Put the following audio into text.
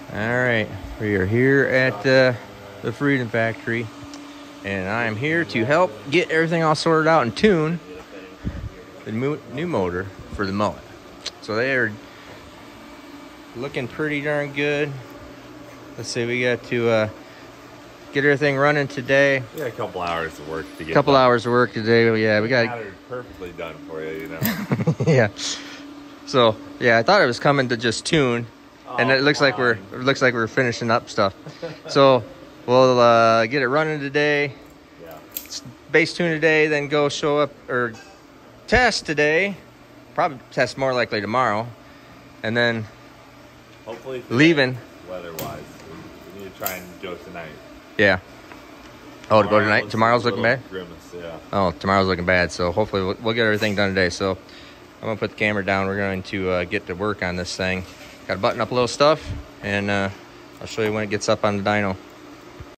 All right, we are here at the Freedom Factory, and I am here to help get everything all sorted out and tune the new motor for the Mullet. So they are looking pretty darn good. Let's see, we got to get everything running today. Yeah, a couple hours of work to get. Hours of work today. Yeah, we got it perfectly done for you, you know. Yeah. So yeah, I thought it was coming to just tune. And it looks like we're finishing up stuff. So we'll get it running today. Yeah. Base tune today, then go show up or test today. Probably test more likely tomorrow, and then hopefully leaving. Weather-wise, we need to try and go tonight. Yeah. Oh, to go tonight. Tomorrow's looking bad. Grimace, yeah. Oh, tomorrow's looking bad. So hopefully we'll get everything done today. So I'm gonna put the camera down. We're going to get to work on this thing. Got to button up a little stuff, and I'll show you when it gets up on the dyno.